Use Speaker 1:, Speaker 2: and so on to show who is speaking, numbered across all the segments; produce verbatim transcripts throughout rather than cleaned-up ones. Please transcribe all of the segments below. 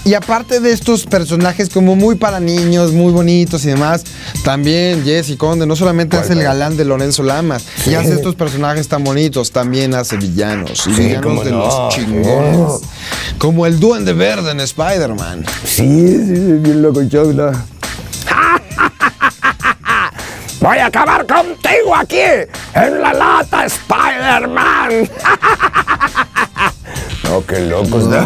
Speaker 1: Y aparte de estos personajes como muy para niños, muy bonitos y demás, también Jesse Conde no solamente es el galán de Lorenzo Lamas, sí. y hace estos personajes tan bonitos, también hace villanos, y sí, villanos de no, los chingones. Sí. Como el Duende Verde en Spider-Man.
Speaker 2: Sí, sí, sí, bien locochón, ¿no? Voy a acabar contigo aquí, en la lata, Spider-Man. No, qué locos, ¿no?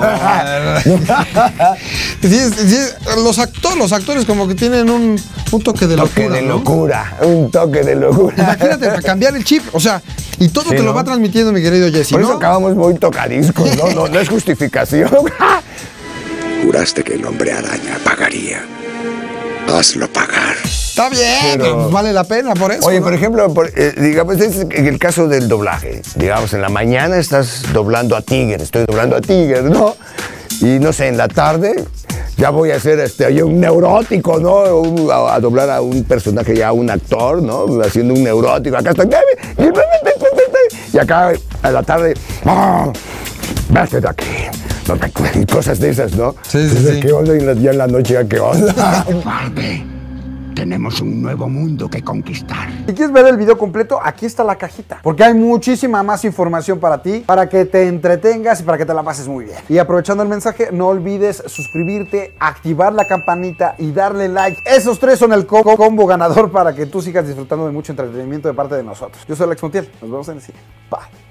Speaker 1: sí, sí, los, actores, los actores como que tienen un, un toque de
Speaker 2: toque locura. De ¿no? locura, un toque de locura.
Speaker 1: Imagínate, para cambiar el chip, o sea, y todo sí, te ¿no? lo va transmitiendo mi querido Jesse,
Speaker 2: Por eso
Speaker 1: ¿no?
Speaker 2: acabamos muy tocadiscos, ¿no? No, no es justificación.
Speaker 3: Juraste que el hombre araña pagaría. Hazlo pagar.
Speaker 1: Está bien, pero pues vale la pena por eso.
Speaker 2: Oye,
Speaker 1: ¿no?
Speaker 2: por ejemplo, por, eh, digamos, es en el caso del doblaje. Digamos, en la mañana estás doblando a Tiger, estoy doblando a Tiger, ¿no? Y no sé, en la tarde ya voy a ser este, yo un neurótico, ¿no? Un, a, a doblar a un personaje, ya un actor, ¿no? Haciendo un neurótico. Acá estoy. Y acá a la tarde. ¡Oh! Vete de aquí. Y cosas de esas, ¿no?
Speaker 1: Sí, sí, sí.
Speaker 2: ¿Qué onda? Y ya en la noche, ¿qué onda?
Speaker 4: Guarde. Tenemos un nuevo mundo que conquistar.
Speaker 5: Si quieres ver el video completo, aquí está la cajita. Porque hay muchísima más información para ti, para que te entretengas y para que te la pases muy bien. Y aprovechando el mensaje, no olvides suscribirte, activar la campanita y darle like. Esos tres son el co combo ganador para que tú sigas disfrutando de mucho entretenimiento de parte de nosotros. Yo soy Alex Montiel. Nos vemos en el siguiente. Bye.